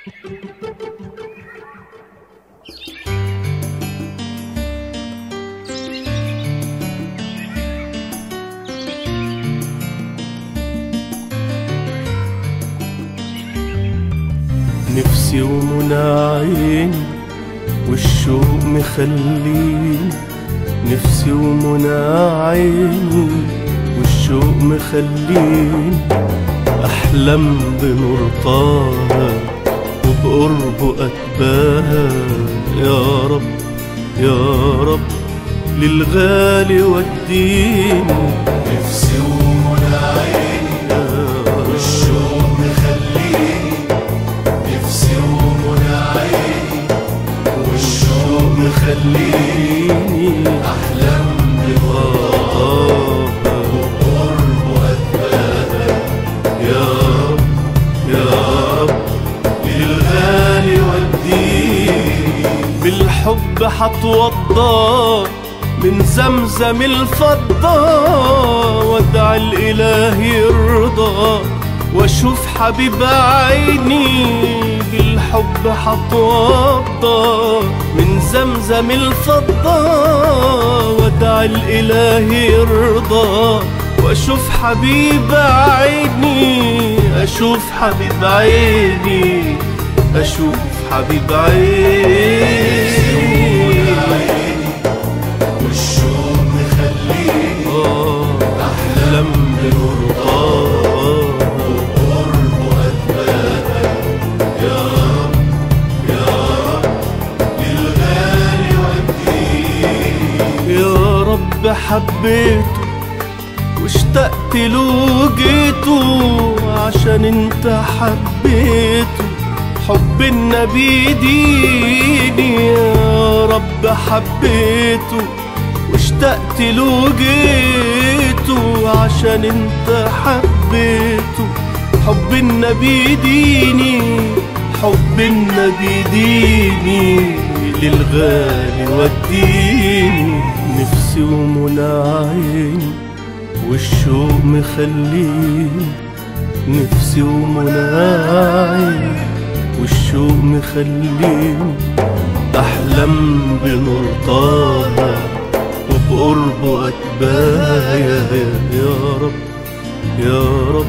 نفسي ومنى عيني والشوق مخليني، نفسي ومنى عيني والشوق مخليني أحلم بنور طه وبقربه أتباهى. يا رب يا رب للغالي وديني. نفسي ومنى عيني والشوق مخليني، نفسي ومنى عيني والشوق مخليني أحلم بنور طه وبقربه أتباهى. يا رب يا رب للغالي وديني. بالحب حتوضى من زمزم الفضة وادعى الإله يرضى واشوف حبيب عيني. بالحب حتوضى من زمزم الفضة وادعى الإله يرضى واشوف حبيب عيني. اشوف حبيب عيني، اشوف حبيب عيني. والشوق مخليني أحلم بنور طه وبقربه أتباهى. يا رب يا رب للغالي وديني. يا رب حبيته واشتقت له جيته عشان انت حبيته. حب النبي ديني. يا رب حبيته واشتقت له جيته عشان انت حبيته. حب النبي ديني، حب النبي ديني للغالي وديني. نفسي ومنى عيني والشوق مخليني، نفسي ومنى عيني والشوق مخليني أحلم بنور طه وبقربه أتباهى. يا رب يا رب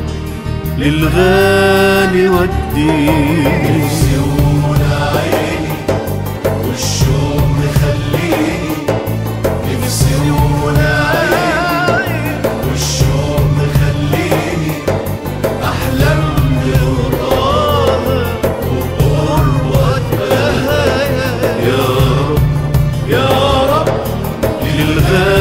للغالي وديني. نفسي ومنى عيني والشوق مخليني، نفسي ومنى عيني والشوق مخليني أحلم بنور طه وبقربه أتباهى. يا رب يا رب للغالي